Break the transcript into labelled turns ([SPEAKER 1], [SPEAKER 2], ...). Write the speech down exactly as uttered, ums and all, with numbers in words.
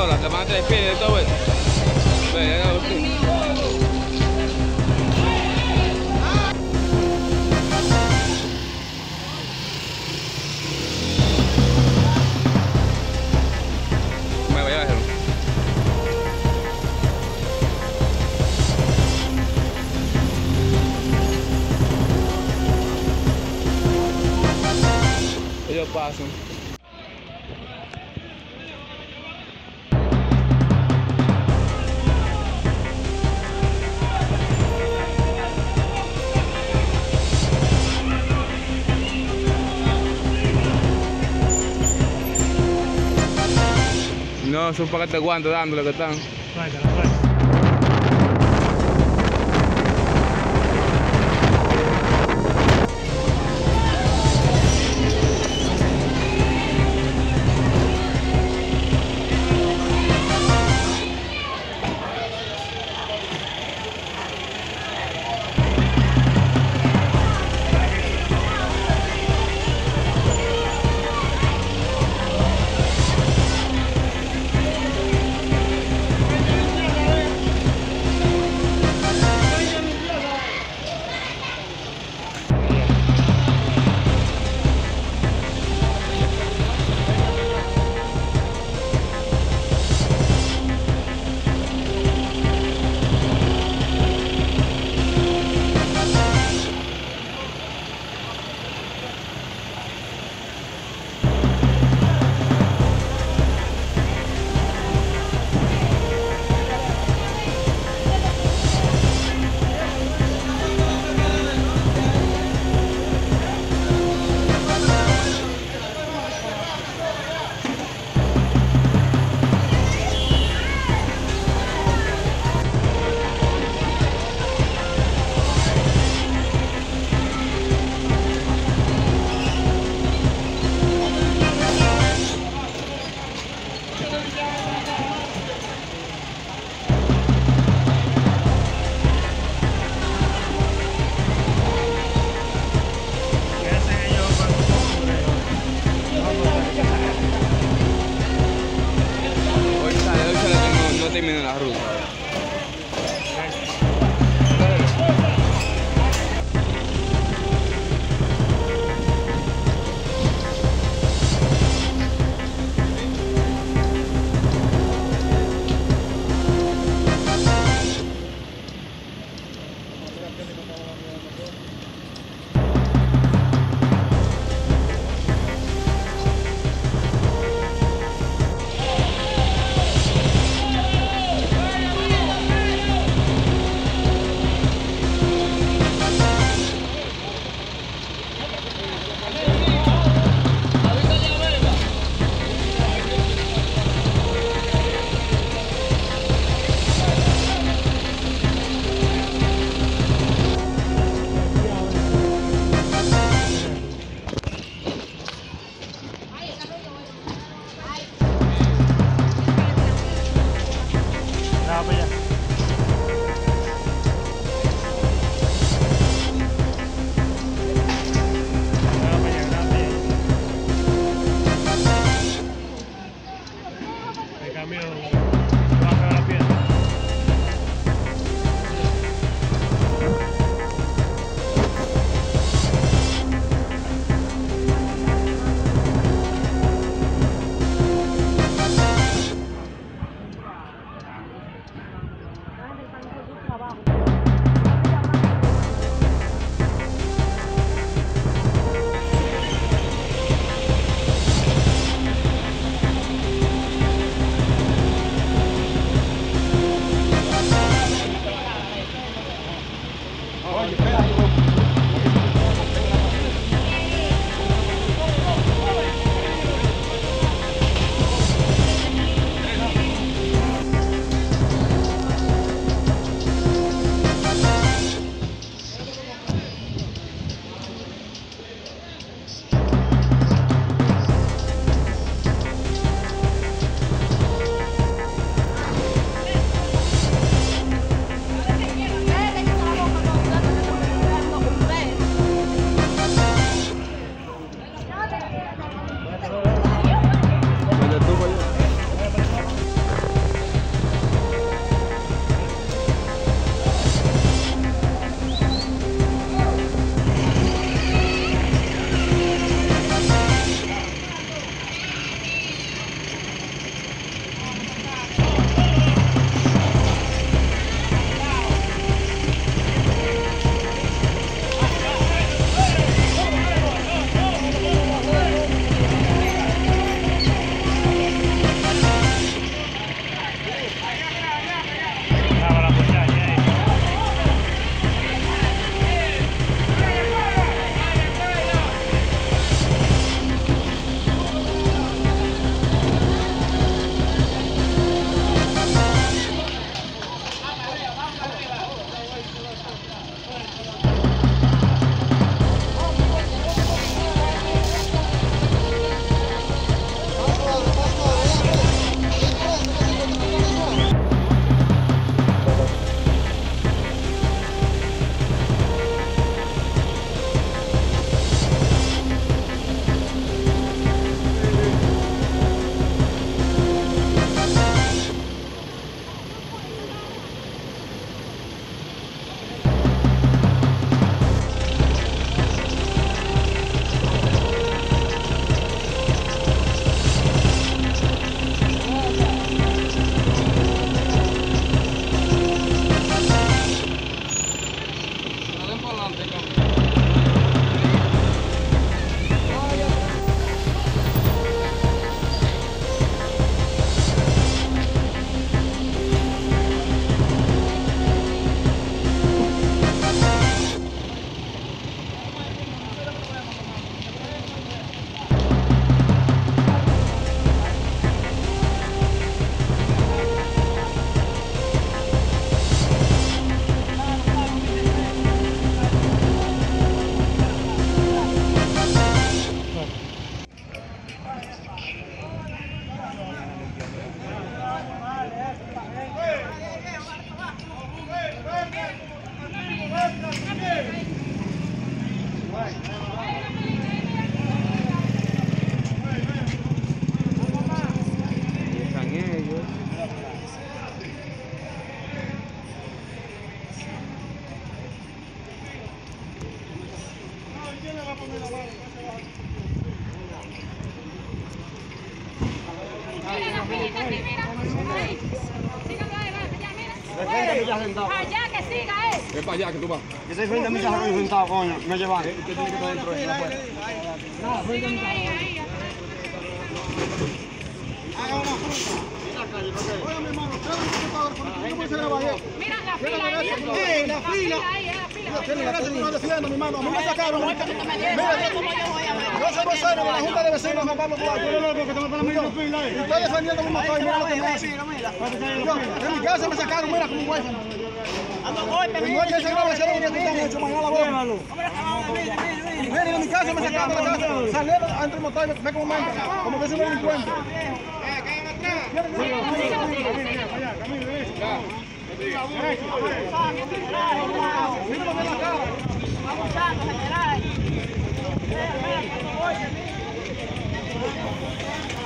[SPEAKER 1] sola, te van a tres pies de todo esto. Ve, ya lo sé. Me voy a bajar. Ellos pasan. No, son para que te aguantes dándole que están.
[SPEAKER 2] Suéltala, suéltala.
[SPEAKER 1] Termina la ruta.
[SPEAKER 2] siga aquí, mira. Ahí. Sígalo ahí, va, allá, mira. Allá, que siga, eh.
[SPEAKER 1] Ven para allá, que tú vas.
[SPEAKER 3] Yo soy frente a mi casa sentado, coño. Me llevan. Usted tiene que estar dentro de eso.
[SPEAKER 2] Sígalo ahí, ahí.
[SPEAKER 3] Haga una fruta. Oye, mi hermano, ¿qué puede ser la bajera?
[SPEAKER 2] Mira la fila ahí, mira.
[SPEAKER 3] Sí, la fila.
[SPEAKER 2] Ahí, la fila.
[SPEAKER 3] Tiene gracia que no defienda, mi hermano. A mí me sacaron. Mira, yo soy vocero de la Junta de Vecinos de Juan Pablo cuatro. Y estoy defendiendo mi motor. Mira lo que me hace. En mi casa me sacaron, mira, como un huérfano. En noche ese grabación que tú estás hecho, mañana voy. Mira, en mi casa me sacaron de la casa. Salí entre el motor y ve como manda. Como que soy un delincuente.
[SPEAKER 2] Abusando, general.